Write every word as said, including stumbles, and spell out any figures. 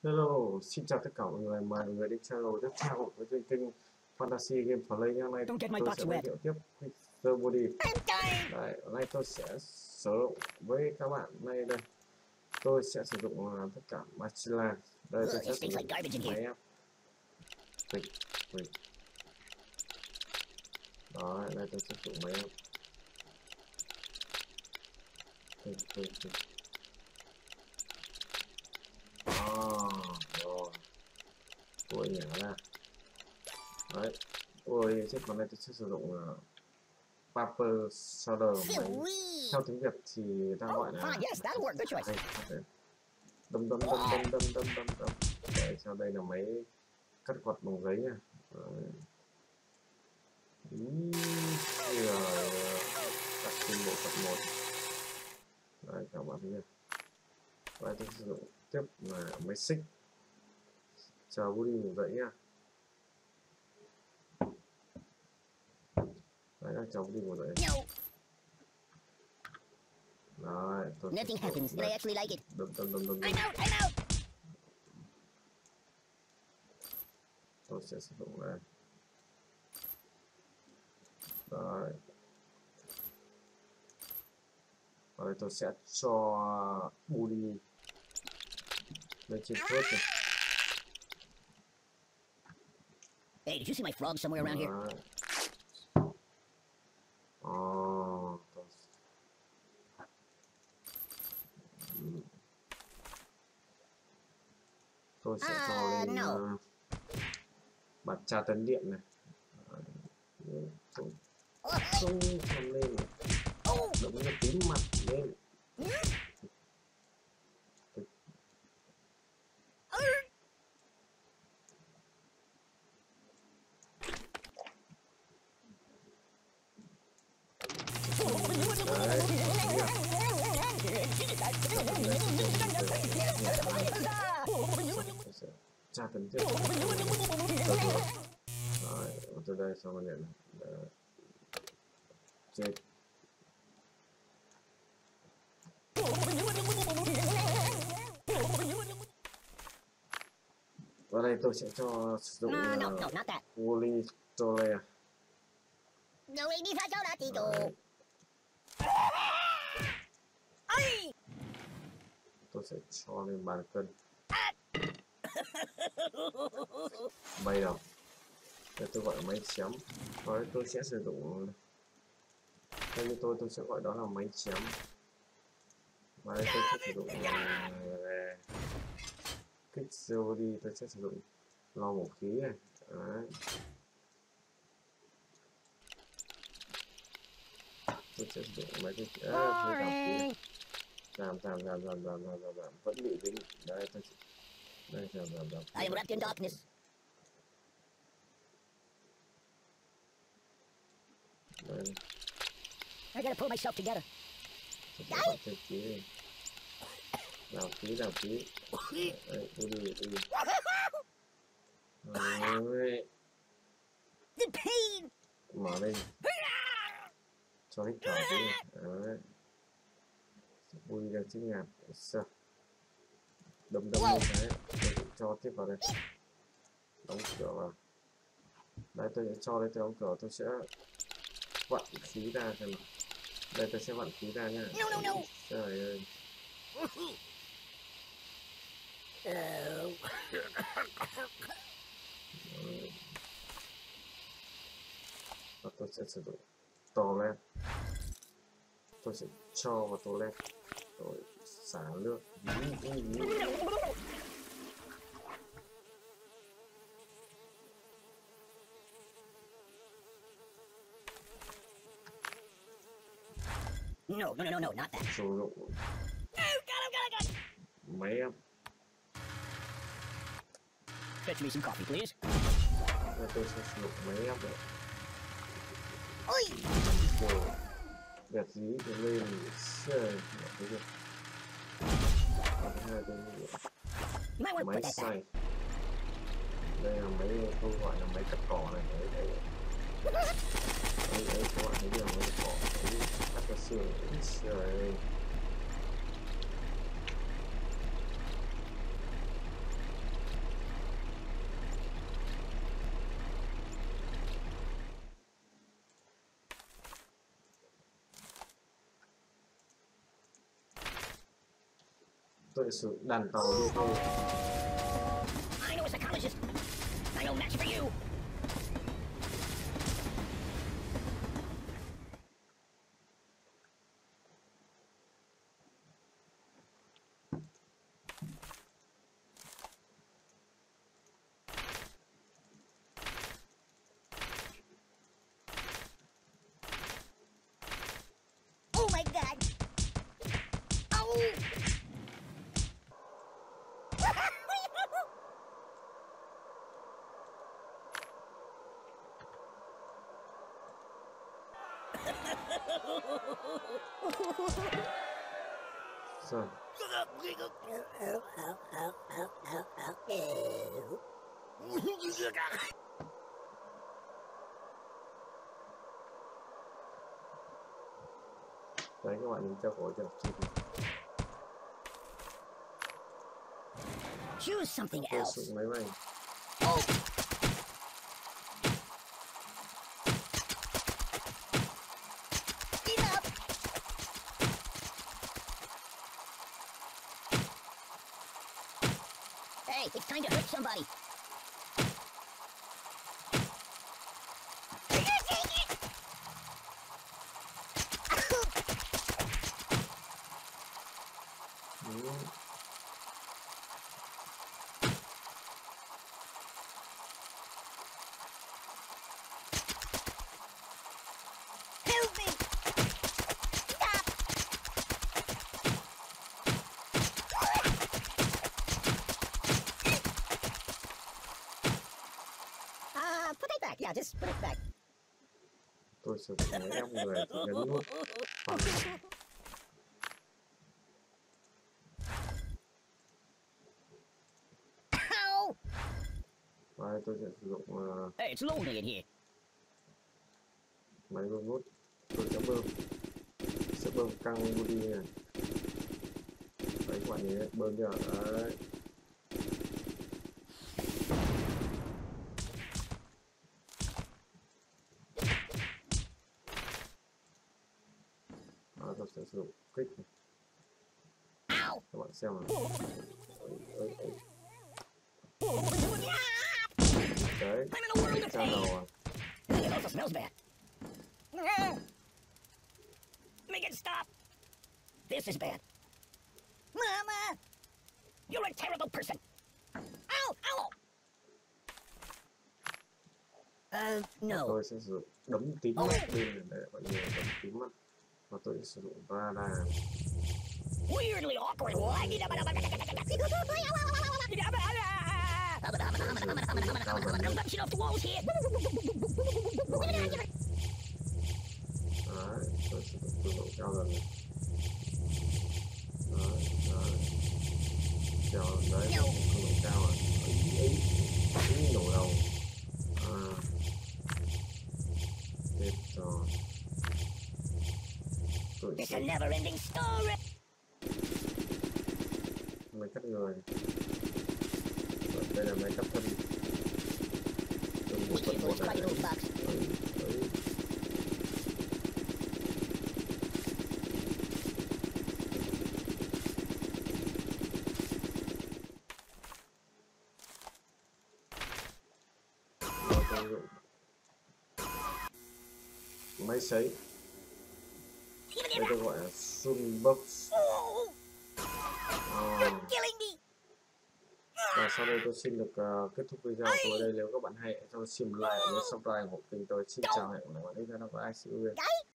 Hello, xin chào tất cả mọi người, mời mọi người đến channel tiếp theo của trên kênh Fantasy Game Play. Hôm nay tôi sẽ giới thiệu tiếp Pixel Body. Đấy, hôm nay tôi sẽ sử dụng với các bạn nay đây. Tôi sẽ sử dụng uh, tất cả Machila. Đây tôi sẽ sử dụng máy ép. Quỳnh, quỳnh. Đó, đây tôi sẽ sử dụng máy ép. Quỳnh, quỳnh, quỳnh. Rồi tôi nhả ra đấy. Tôi sẽ còn đây tôi sẽ sử dụng uh, paper solder. Theo tiếng Việt thì ta gọi là đâm đâm đâm đâm đâm đâm đâm đâm. Đấy, sau đây là máy cắt quạt bằng giấy nha. Rồi cắt từng bộ phận một. Đấy các bạn thấy chưa? Và tôi sử dụng tiếp là máy xích chờ body ngủ dậy nha. Đấy là chờ body ngủ dậy. Đấy, tôi Nothing happens, and I actually like it. Đâm đâm đâm đâm. I'm out, I'm out. Tôi sẽ sử dụng đây. Đấy. Và đây tôi sẽ cho body lên trên thớt này. Hey, did you see my frog somewhere around here? Oh, tôi sẽ cho Uh, lên no. uh, bật tra tấn điện này. Không không lên này. Đừng có tím mặt lên. Tra tấn tiếp. Rồi, từ đây xong rồi này. Chết. Vào đây tôi sẽ cho sử dụng No, no, no, not that. Wooly Tolea. No, ini saja lah tidur. Tôi sẽ cho lên bàn cân. Bay đầu. Đây tôi gọi là máy chém. Và tôi sẽ sử dụng, theo như tôi tôi sẽ gọi đó là máy chém. Và đây tôi sẽ sử dụng về Pixel đi, tôi sẽ sử dụng lò mổ khí này. Đấy. Tôi sẽ sử dụng máy cái à, giảm khí. Giảm giảm giảm giảm giảm giảm giảm giảm vẫn bị dính. Đây tôi sẽ... đây giảm giảm giảm. I am wrapped in darkness. Đây. I gotta pull myself together. Đấy. Giảm khí. Giảm khí giảm khí. Đây, tôi đi tôi đi. Rồi. The pain. Mở lên. Cho hít thở đi. Đấy. Bùi ra chữ nhạc. Sợ. Đâm đâm lên đấy. Tôi sẽ cho tiếp vào đây. Đóng cửa vào. Đây tôi sẽ cho đây tôi đóng cửa. Tôi sẽ vặn khí ra xem nào. Đây tôi sẽ vặn khí ra nha. No, no, no. Trời ơi. Và tôi sẽ sử dụng toilet. Tôi sẽ cho vào toilet rồi xả nước. No, no, no, no, no, not that. Sử dụng máy ép. Fetch me some coffee, please. Đây tôi sẽ sử dụng máy ép đấy. Ôi! Rồi đẹp dí thì lên trời thấy chưa? Và thứ hai tôi máy xay. Đây là máy tôi gọi là máy cắt cỏ này. Đấy đây. Đấy đấy các bạn thấy chưa? Máy cắt cỏ. Đấy, cắt vào xương. Trời ơi. Tôi sử dụng đàn tàu đi thôi. I know a psychologist. I know match for you. Oh my god. Oh. Rồi. Đấy các bạn nhìn cho cổ cho chi. Choose something Tôi else. sử dụng máy bay. Oh. Enough. Hey, it's time to hurt somebody. Ừ. Help me. Stop. Uh, put it back. Yeah, just put it back. Tôi sử dụng máy ép người thì nhấn nút bằng. Ow. Và tôi sẽ sử dụng uh, Hey, it's lonely in here. máy bơm nút. Tôi sẽ bơm sẽ bơm căng body này. Đấy các bạn nhìn đấy, bơm chưa? Đấy. À, tôi sẽ sử dụng kích này. Ow. Các bạn xem nào. Đấy, đấy, đấy. I'm in a world of Sao đầu pain. à? It also smells bad. Make it stop. This is bad. Mama, you're a terrible person. Ow, ow. Uh, no. Tôi sẽ sử dụng đấm tím mắt bên này để mọi người đấm tím mắt. Và tôi sẽ sử dụng radar. Weirdly awkward. I'm bouncing off the walls here. Đấy, tôi sử dụng cường độ cao dần. Đấy, đấy. Kéo đấy, cường độ cao à. Ấy, ấy, ấy, nổ đầu. À. Chết rồi. Tôi It's a sẽ never-ending story. máy cắt người. Rồi, đây là máy cắt thân. Dùng một We phần can một use này. quite a little box. Đấy, đấy. Rồi, tôi dùng máy sấy. Đây tôi gọi là Sun Box. Oh, À, you're killing me. và sau đây tôi xin được uh, kết thúc video của tôi đây. Nếu các bạn hay hãy cho xin like, nhớ subscribe ủng hộ kênh tôi. Xin chào, hẹn gặp lại các bạn ở video tiếp theo.